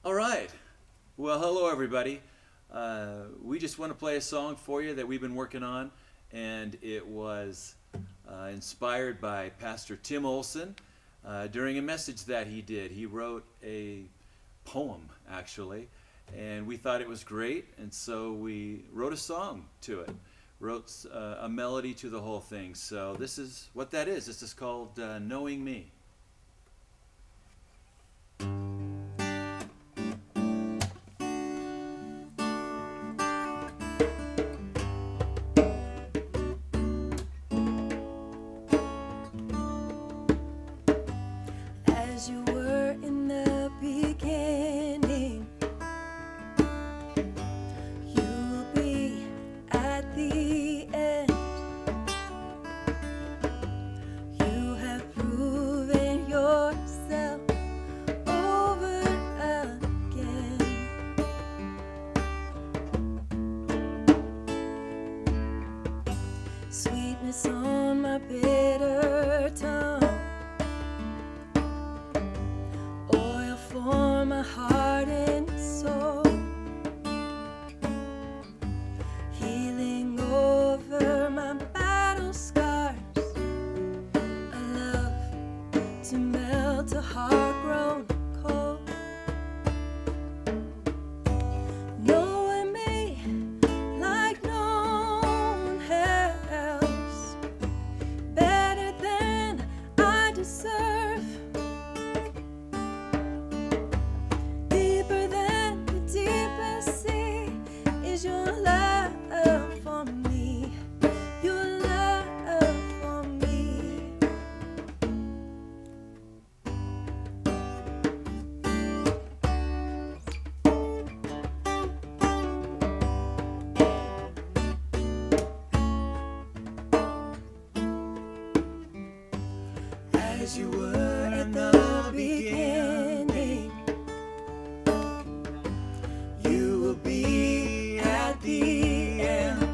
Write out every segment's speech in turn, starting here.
All right. Well, hello everybody. We just want to play a song for you that we've been working on, and it was inspired by Pastor Tim Olson during a message that he did. He wrote a poem, actually, and we thought it was great, and so we wrote a song to it, wrote a melody to the whole thing. So this is what that is. This is called Knowing Me. As you were in the beginning, you will be at the end. You have proven yourself over again. Sweetness on my bitter tongue, for my heart and soul, healing over my battle scars, a love to melt a heart grown cold. Knowing me like no one else, better than I deserve. Your love for me, your love for me. As you were at the beginning, you will be at the end.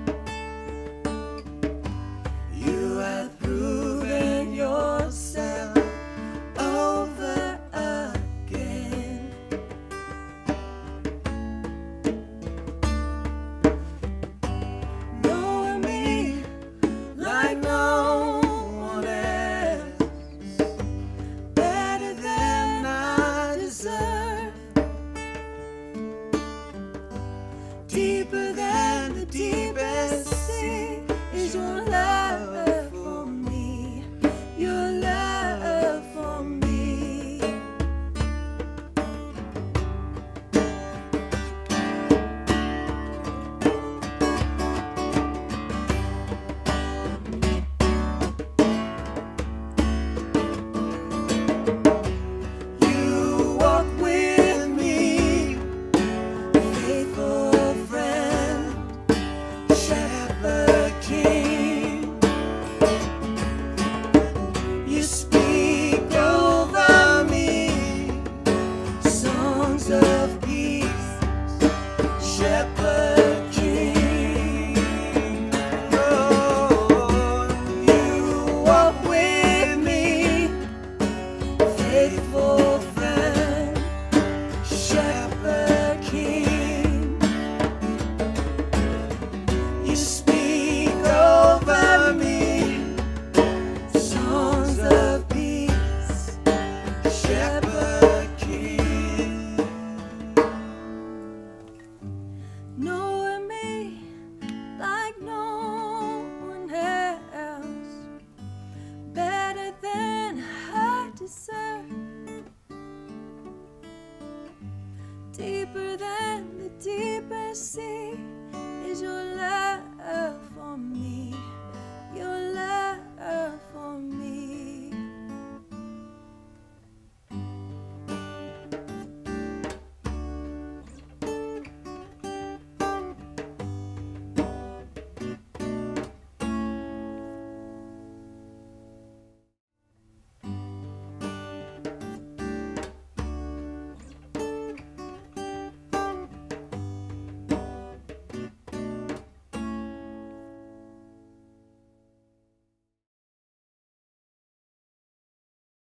You have proven yourself over again. Knowing me like no one else, better than I deserve. Deeper than the deepest sea is your love for me, your love for me. You walk with me, faithful friend, shepherd king. You speak over me songs of peace, shepherd king. Oh, you walk with me, faithful friend, shepherd king. You speak over me songs of peace, shepherd king. Knowing me like no one else, better than I deserve. Deeper than the deepest sea is your love.